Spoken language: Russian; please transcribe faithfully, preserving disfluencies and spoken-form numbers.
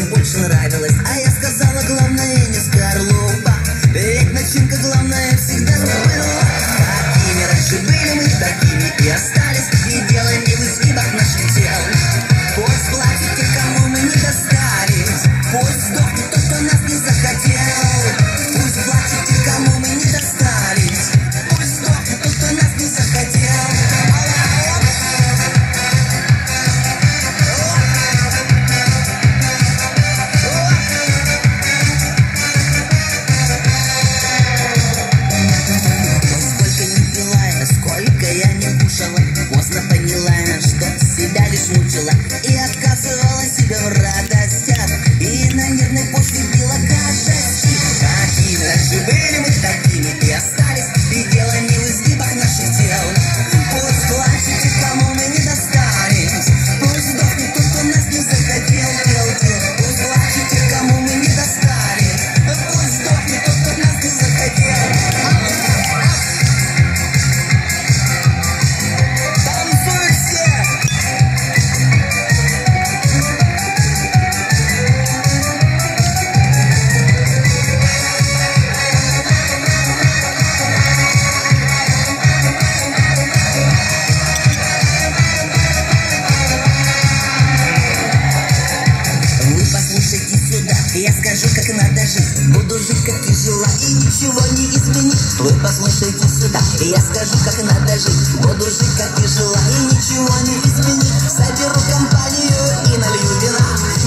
больше нравилось. А я сказала, главное не скорлупа, ведь начинка главная всегда была. Такими раньше были мы, такими и остались, и делаем не в изгибах наших тел. Пусть платят те, кому мы не достались, пусть сдохнет тот, кто нас не захотел. Пусть платят те, кому мы не достались, пусть сдохнет тот, кто нас не захотел. Поздно поняла, что себя лишь мучила и отказывала себе в радостях, и на нервной почве била гадости. Такими раньше были мы, такими и остались, и дело не в изгибах наших тел. Пусть плачет те, кому мы не достались, пусть сдохнет тот, кто нас не захотел. Пусть плачет те, кому мы не достались, пусть сдохнет тот, кто нас не захотел. Я скажу, как надо жить, буду жить, как и жила, и ничего не изменить. Вы послушайте сюда, я скажу, как надо жить, буду жить, как и жила, и ничего не изменить. Соберу компанию и налью вина,